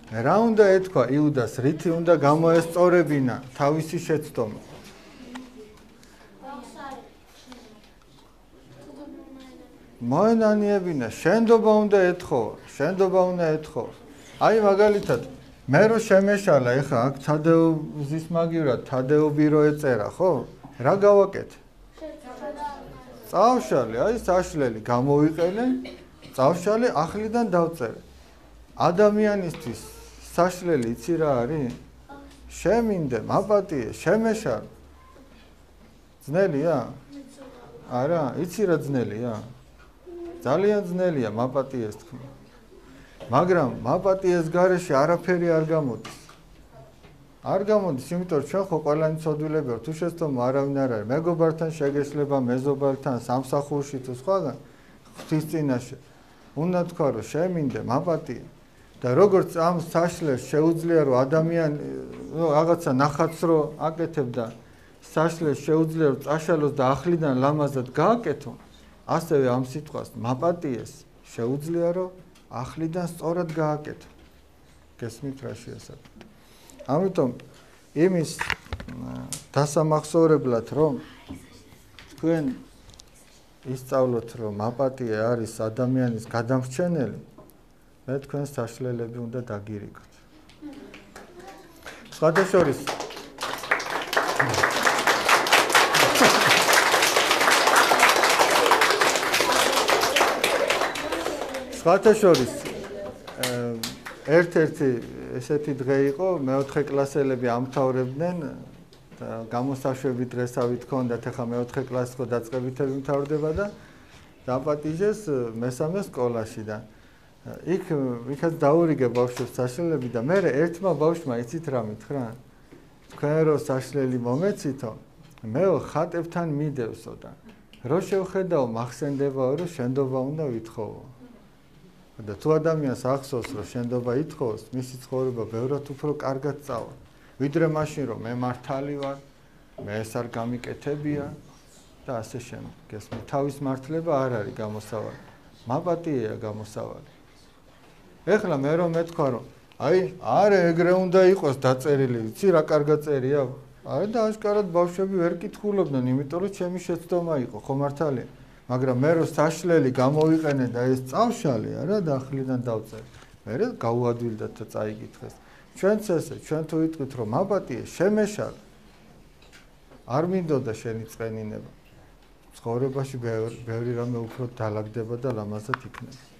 რა უნდა ეთქვა იუდას, რითი უნდა გამოესწორებინა თავისი შეცდომა? მოენანიებინა, შენდობა უნდა ეთხოვა. აი მაგალითად, მე რო შემეშალა, ეხა აქ თადეუზის მაგივრად, თადეობი რო ეწერა, ხო? რა გავაკეთე? წავშალე, აი საშლელი გამოვიყენე, წავშალე, ახლიდან დავწერე. ადამიანისთვის საშლელი იცი რა არის? შემინდე, მაპატიე, შემეშალე. ძნელია? არა, იცი რა ძნელია? ძალიან ძნელია მაპატიეს თქმა. მაგრამ მაპატიეს გარეშე არაფერი არ გამოდის. არ გამოდის, იმიტომ რომ ჩვენ ხო ყველანი ცოდვილები ვართ, თუ შეცდომა არავინ არ არის. მეგობართან შეგეშლება, მეზობართან, სამსახურში თუ სხვაგან ღვთის წინაშე. უნდა თქვა რომ შემინდე, მაპატიე. და როგორც ამ საშლელს შეუძლია რომ ადამიანი რაღაცა ნახატს რო აკეთებდა, საშლელს შეუძლია რომ წაშალოს და ახლიდან ლამაზად გააკეთო, ასევე ამ სიტყვას მაპატიეს შეუძლია რომ ახლიდან სწორად გააკეთო. გესმით რა შეასაბამება? ამიტომ იმის დასამახსოვრებლად რომ თქვენ ისწავლოთ რომ მაპატიე არის ადამიანის გადამრჩენელი, მე თქვენ საშლელები უნდა დაგირიგოთ. სხვადასხვა სხვადასხვა ერთ-ერთი ესეთი დღე იყო, მეოთხე კლასელები ამთავრებდნენ და გამოსაშვები დღესავით ჰქონდათ, ახლა მეოთხე კლასის ხო დაწყებითები მთავრდება და დაპატიჟეს მესამე სკოლაში და იქაც დაურიგე ბავშვებს საშლელები და მე ერთმა ბავშვმა იცით რა მითხრა? თქვენ რო საშლელი მომეცითო, მეო ხატებთან მიდევსო და რო შევხედაო მახსენდებაო რომ შენდობა უნდა ვითხოვო. და თუ ადამიანს ახსოვს რომ შენდობა ითხოვოს, მისი ცხოვრება ბევრად უფრო კარგად წავა. ვიდრე მაშინ რომ მე მართალი ვარ, მე ეს არ გამიკეთებია და ასე შემდეგ. გესმით, თავის მართლება არ არის გამოსავალი. მაპატიეა გამოსავალი. ეხლა მე რომ მეთქვა რომ აი, არა ეგრე უნდა იყოს დაწერილი, იცი რა კარგად წერია? აი და აშკარად ბავშვები ვერ კითხულობდნენ, იმიტომ რომ ჩემი შეცდომა იყო, ხო მართალია? მაგრამ მე რო საშლელი გამოვიყენე და ეს წავშალე არა და ახლიდან დავწერე. მე გავუადვილდათ და წაიკითხეს. ჩვენც ესე, ჩვენ თუ ვიტყვით რომ მაპატიე შემეშალე, არ მინდოდა შენი წყენინება. ცხოვრებაში ბევრი რამე უფრო დალაგდება და ლამაზად იქნება.